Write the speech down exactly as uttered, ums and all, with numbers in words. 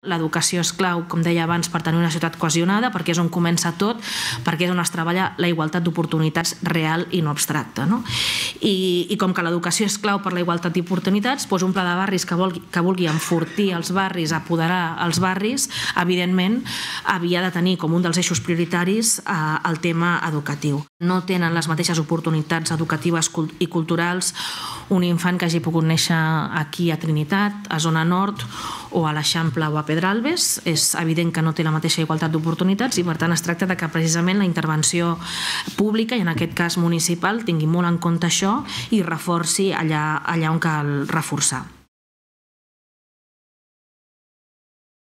L'educació és clau, com deia abans, per tenir una ciutat cohesionada, perquè és on comença tot, perquè és on es treballa la igualtat d'oportunitats real i no abstracta. No? I, I com que l'educació és clau per la igualtat d'oportunitats, doncs un pla de barris que vulgui, que vulgui enfortir els barris, apoderar els barris, evidentment havia de tenir com un dels eixos prioritaris eh, el tema educatiu. No tenen les mateixes oportunitats educatives i culturals un infant que hagi pogut néixer aquí a Trinitat, a Zona Nord, o a l'Eixample o a Pedralbes. És evident que no té la mateixa igualtat d'oportunitats i per tant es tracta de que precisament la intervenció pública, i en aquest cas municipal, tingui molt en compte això i reforci allà, allà on cal reforçar.